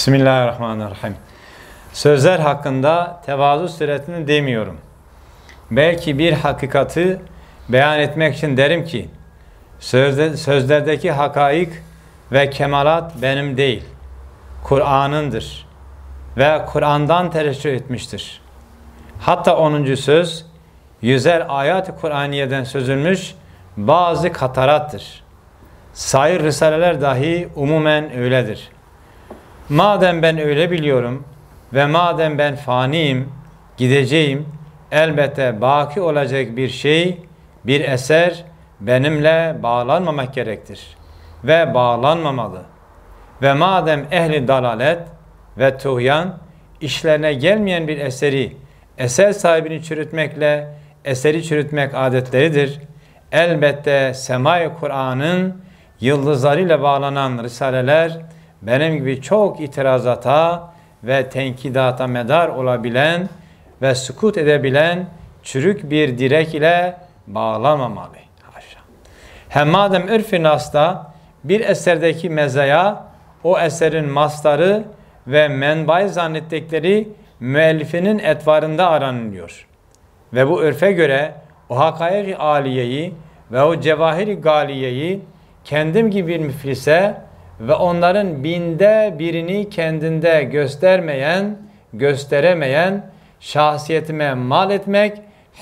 Bismillahirrahmanirrahim. Sözler hakkında tevazu suretini demiyorum. Belki bir hakikati beyan etmek için derim ki, sözlerdeki hakaik ve kemalat benim değil, Kur'an'ındır ve Kur'an'dan tereşşüh etmiştir. Hatta 10. söz, yüzer ayat-ı Kur'aniye'den sözülmüş bazı katarattır. Sair risaleler dahi umumen öyledir. Madem ben öyle biliyorum ve madem ben faniyim, gideceğim, elbette baki olacak bir şey, bir eser benimle bağlanmamak gerektir ve bağlanmamalı. Ve madem ehli dalalet ve tuğyan işlerine gelmeyen bir eseri, eser sahibini çürütmekle eseri çürütmek adetleridir. Elbette semai Kur'an'ın yıldızlarıyla bağlanan risaleler benim gibi çok itirazata ve tenkidata medar olabilen ve sükut edebilen çürük bir direk ile bağlanmamalı. Haşa. Hem madem ürf-i nas'ta bir eserdeki mezaya o eserin mastarı ve menbaı zannettikleri müellifinin etvarında aranılıyor. Ve bu ürfe göre o hakaik-i aliyeyi ve o cevahir-i galiyeyi kendim gibi bir müflise ve onların binde birini kendinde gösteremeyen şahsiyetime mal etmek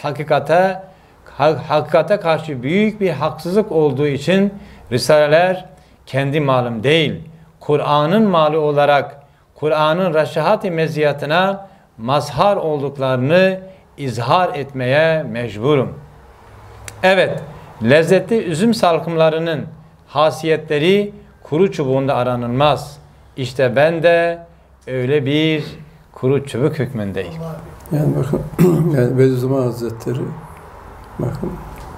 hakikate karşı büyük bir haksızlık olduğu için risaleler kendi malım değil, Kur'an'ın malı olarak Kur'an'ın reşahat-i meziyatına mazhar olduklarını izhar etmeye mecburum. Evet, lezzetli üzüm salkımlarının hasiyetleri kuru çubuğunda aranılmaz. İşte ben de öyle bir kuru çubuk hükmündeyim. Yani bakın, yani Bediüzzaman Hazretleri bakın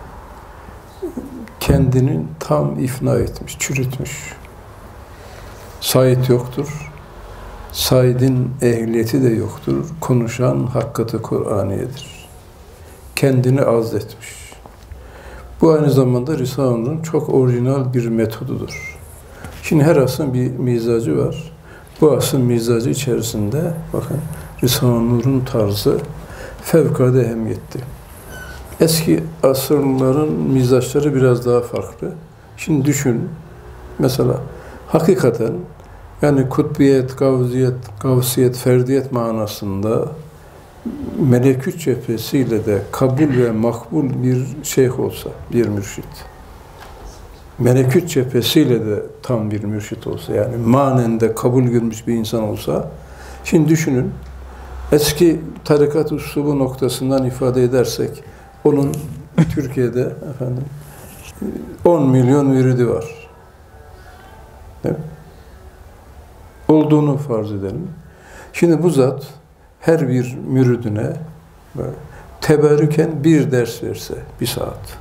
kendini tam ifna etmiş, çürütmüş. Said yoktur. Said'in ehliyeti de yoktur. Konuşan hakikati Kur'aniyedir. Kendini azletmiş. Bu aynı zamanda Risale-i Nur'un çok orijinal bir metodudur. Şimdi her asrın bir mizacı var. Bu asrın mizacı içerisinde bakın Risale-i Nur'un tarzı fevkalade ehemmiyetli. Eski asırların mizaçları biraz daha farklı. Şimdi düşün, mesela hakikaten yani kutbiyet, gavsiyet, ferdiyet manasında melekut cephesiyle de kabul ve makbul bir şeyh olsa, bir mürşit. Melekut cephesiyle de tam bir mürşit olsa, yani manen de kabul görmüş bir insan olsa, şimdi düşünün, eski tarikat üslubu noktasından ifade edersek, onun Türkiye'de efendim 10 milyon müridi var. Değil mi? Olduğunu farz edelim. Şimdi bu zat her bir müridine teberrüken bir ders verse, bir saat.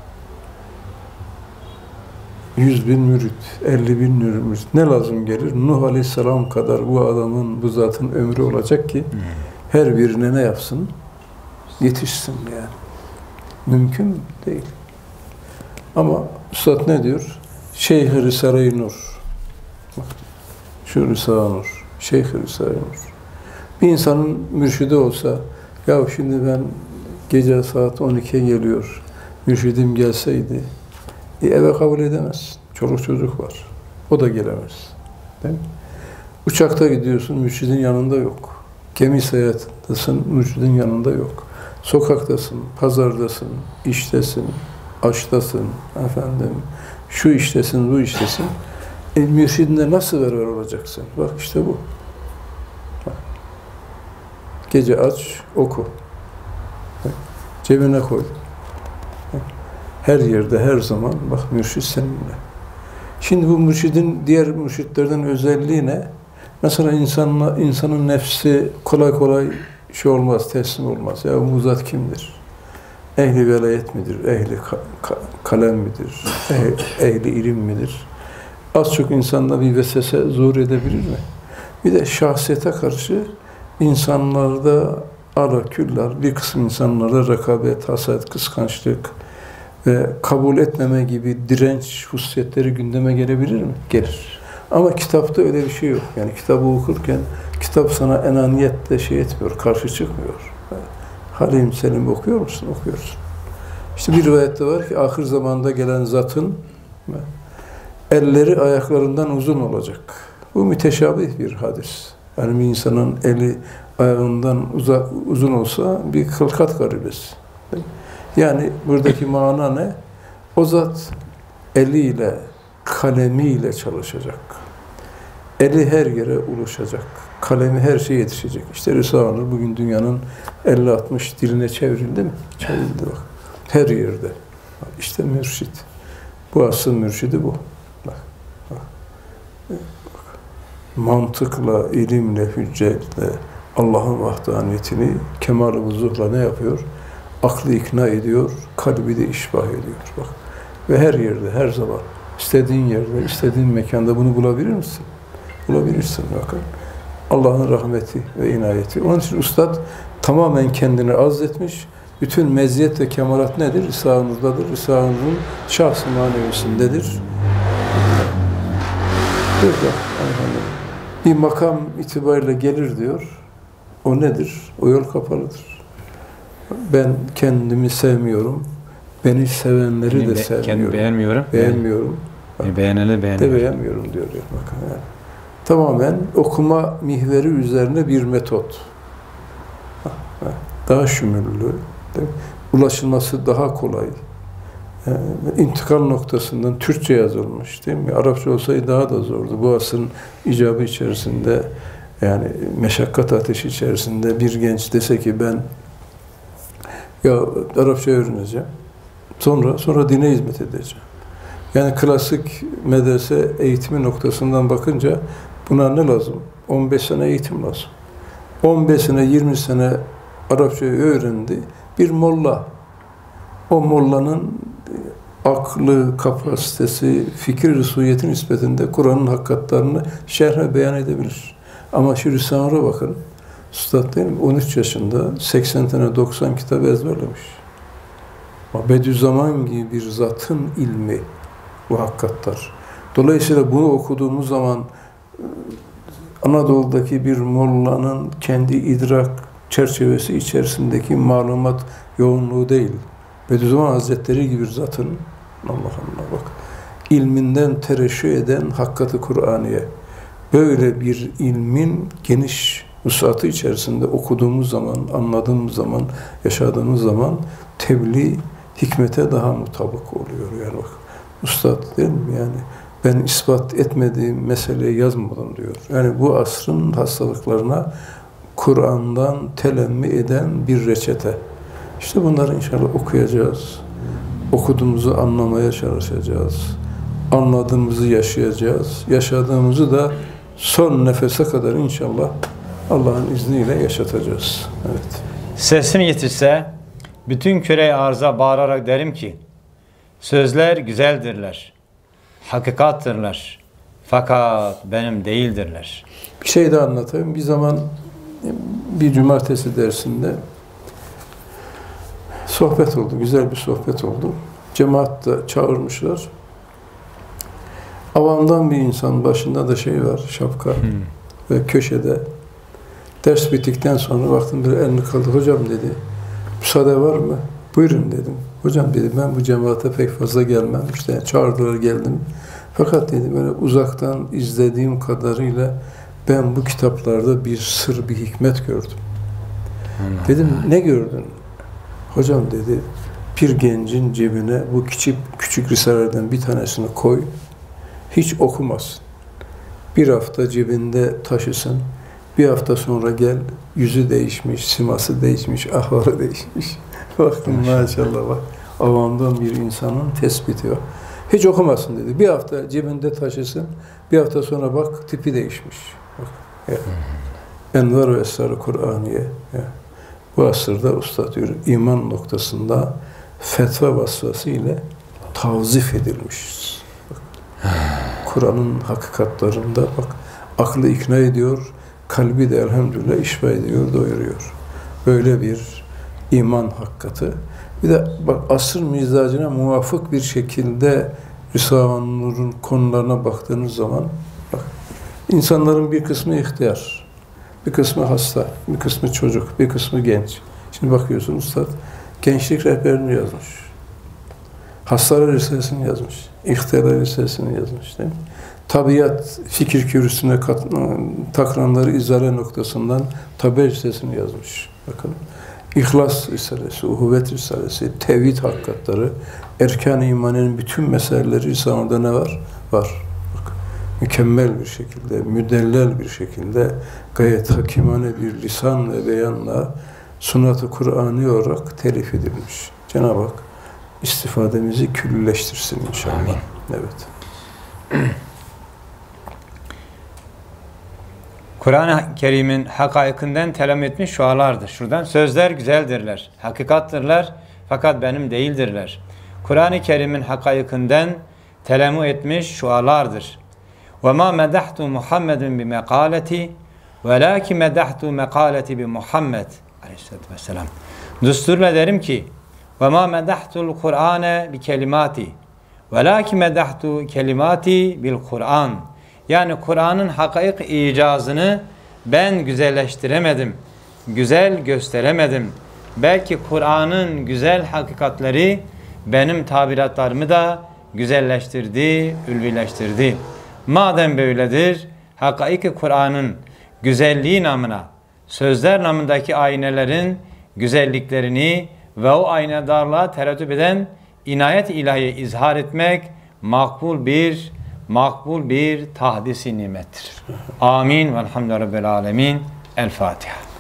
100.000 mürit, 50.000 mürit ne lazım gelir? Nuh Aleyhisselam kadar bu adamın, bu zatın ömrü olacak ki her birine ne yapsın? Yetişsin yani. Mümkün değil. Ama Üstad ne diyor? Şeyh-i Risale-i Nur. Bak, şu Risale-i Nur. Şeyh-i Risale-i Nur. Bir insanın mürşidi olsa, ya şimdi ben gece saat 12'ye geliyor, mürşidim gelseydi, eve kabul edemez. Çoluk çocuk var. O da gelemez. Değil mi? Uçakta gidiyorsun, mürşidin yanında yok. Gemi seyahatindesin, mürşidin yanında yok. Sokaktasın, pazardasın, iştesin, aştasın, efendim, şu iştesin, bu iştesin. Mürşidinle nasıl beraber olacaksın? Bak işte bu. Bak. Gece aç, oku. Bak. Cebine koy. Bak. Her yerde, her zaman bak mürşid seninle. Şimdi bu mürşidin diğer mürşidlerden özelliği ne? Mesela insanın nefsi kolay kolay şey olmaz, teslim olmaz. Ya bu zat kimdir? Ehli velayet midir? Ehli kalem midir? Ehli ilim midir? Az çok insanda bir vesvese zuhur edebilir mi? Bir de şahsiyete karşı insanlarda alaküllar, bir kısım insanlarda rekabet, haset, kıskançlık ve kabul etmeme gibi direnç hususiyetleri gündeme gelebilir mi? Gelir. Ama kitapta öyle bir şey yok. Yani kitabı okurken kitap sana enaniyetle şey etmiyor, karşı çıkmıyor. Halim Selim okuyor musun? Okuyorsun. İşte bir rivayette var ki ahir zamanda gelen zatın elleri ayaklarından uzun olacak. Bu müteşabih bir hadis. Yani bir insanın eli ayağından uzun olsa bir hılkat garibesi. Yani buradaki mana ne? O zat eliyle, kalemiyle çalışacak. Eli her yere ulaşacak. Kalemi her şeye yetişecek. İşte Risale-i Nur bugün dünyanın 50-60 diline çevrildi mi? Çevrildi bak. Her yerde. İşte mürşid. Bu asıl mürşidi bu. Bak. Mantıkla, ilimle, hüccetle Allah'ın vahdaniyetini kemal-i vuzuhla ne yapıyor? Aklı ikna ediyor, kalbi de işbah ediyor. Bak. Ve her yerde, her zaman, istediğin yerde, istediğin mekanda bunu bulabilir misin? Bulabilirsin bakın. Allah'ın rahmeti ve inayeti. Onun için Üstad tamamen kendini azletmiş. Bütün meziyet ve kemalat nedir? Risale-i Nur'dadır. Risale-i Nur'un şahs-ı manevisindedir. Bir makam itibariyle gelir diyor. O nedir? O yol kapalıdır. Ben kendimi sevmiyorum. Beni sevenleri de sevmiyorum. Kendimi beğenmiyorum. Beğenmiyorum. Beğeneni beğenmiyorum. Beğenmiyorum diyor. Bakın yani. Tamamen okuma mihveri üzerine bir metot. Daha şümüllü. Ulaşılması daha kolay. İntikal noktasından Türkçe yazılmış değil mi? Arapça olsaydı daha da zordu. Bu asrın icabı içerisinde yani meşakkat ateşi içerisinde bir genç dese ki ben ya Arapça öğreneceğim. Sonra dine hizmet edeceğim. Yani klasik medrese eğitimi noktasından bakınca buna ne lazım? 15 sene eğitim lazım. 15 sene, 20 sene Arapçayı öğrendi. Bir molla. O mollanın aklı, kapasitesi, fikir rüsuyetin nispetinde Kur'an'ın hakikatlerini şerhe beyan edebilir. Ama şu Risale'ye bakın. Üstad değil mi? 13 yaşında 80 tane 90 kitap ezberlemiş. Bediüzzaman gibi bir zatın ilmi bu hakikatler. Dolayısıyla bunu okuduğumuz zaman Anadolu'daki bir mollanın kendi idrak çerçevesi içerisindeki malumat yoğunluğu değil. Bediüzzaman Hazretleri gibi bir zatın Allah Allah bak ilminden tereşüh eden hakikati Kur'aniye böyle bir ilmin geniş vusatı içerisinde okuduğumuz zaman, anladığımız zaman, yaşadığımız zaman tebliğ hikmete daha mutabık oluyor. Yani bak Üstad değil mi? Yani ben ispat etmediğim meseleyi yazmadım diyor. Yani bu asrın hastalıklarına Kur'an'dan telemmi eden bir reçete. İşte bunları inşallah okuyacağız. Okuduğumuzu anlamaya çalışacağız. Anladığımızı yaşayacağız. Yaşadığımızı da son nefese kadar inşallah Allah'ın izniyle yaşatacağız. Evet. Sesim yetişse bütün küre arza bağırarak derim ki sözler güzeldirler, hakikattırlar. Fakat benim değildirler. Bir şey de anlatayım. Bir zaman bir cumartesi dersinde sohbet oldu. Güzel bir sohbet oldu. Cemaat da çağırmışlar. Avamdan bir insan başında da şey var, şapka ve köşede. Ders bittikten sonra baktım bir elini kaldı. Hocam dedi, müsaade var mı? Buyurun dedim. Hocam dedi, ben bu cemaate pek fazla gelmem. İşte çağırdılar geldim. Fakat dedi böyle uzaktan izlediğim kadarıyla ben bu kitaplarda bir sır, bir hikmet gördüm. Dedim ne gördün? Hocam dedi, bir gencin cebine bu küçük risalelerden bir tanesini koy, hiç okumasın. Bir hafta cebinde taşısın, bir hafta sonra gel, yüzü değişmiş, siması değişmiş, ahvarı değişmiş. Baktım maşallah bak, avamdan bir insanın tespiti var. Hiç okumasın dedi. Bir hafta cebinde taşısın, bir hafta sonra bak tipi değişmiş. Bak, ya. Envar ve Esrar-ı Kur'aniye. Ya. Bu asırda usta diyor, iman noktasında fetva vasfası ile tavzif edilmiş. Kur'an'ın hakikatlarında bak, aklı ikna ediyor, kalbi de elhamdülillah işba ediyor, doyuruyor. Böyle bir iman hakikati. Bir de bak asır mizacına muvafık bir şekilde Risale-i Nur'un konularına baktığınız zaman bak İnsanların bir kısmı ihtiyar, bir kısmı hasta, bir kısmı çocuk, bir kısmı genç. Şimdi bakıyorsunuz Üstad gençlik rehberini yazmış. Hastalar Risalesini yazmış. İhtiyarlar Risalesini yazmış değil mi? Tabiat fikir kürsüsüne takılanları izale noktasından Tabiat Risalesini yazmış. Bakın. İhlas Risalesi, Uhuvvet Risalesi, Tevhid hakikatları, Erkan-ı İman'ın bütün meseleleri İslam'da ne var? Var. Bak, mükemmel bir şekilde, müdellel bir şekilde, gayet hakimane bir lisan ve beyanla sunat-ı Kur'an'ı olarak telif edilmiş. Cenab-ı Hak istifademizi küllileştirsin inşallah. Amin. Evet. Kur'an-ı Kerim'in hakaikinden telam etmiş şualardır. Şuradan sözler güzeldirler, hakikattırlar fakat benim değildirler. Kur'an-ı Kerim'in hakaikinden telamu etmiş şualardır. وَمَا مَدَحْتُ مُحَمَّدٍ بِمَقَالَتِ وَلَاكِ مَدَحْتُ مَقَالَتِ بِمُحَمَّدٍ Aleyhisselatü Vesselam. Düsturla derim ki وَمَا مَدَحْتُ الْقُرْآنَ بِكَلِمَاتِ وَلَاكِ مَدَحْتُ كَلِمَاتِ بِالْقُرْآنِ Yani Kur'an'ın hakaik icazını ben güzelleştiremedim, güzel gösteremedim. Belki Kur'an'ın güzel hakikatleri benim tabiratlarımı da güzelleştirdi, ülvileştirdi. Madem böyledir, hakaik-i Kur'an'ın güzelliği namına, sözler namındaki aynelerin güzelliklerini ve o aynadarlığa tereddüt eden inayet ilahiye izhar etmek makbul bir tahdis-i nimettir. Amin. Velhamdülillahi Rabbil alemin. El Fatiha.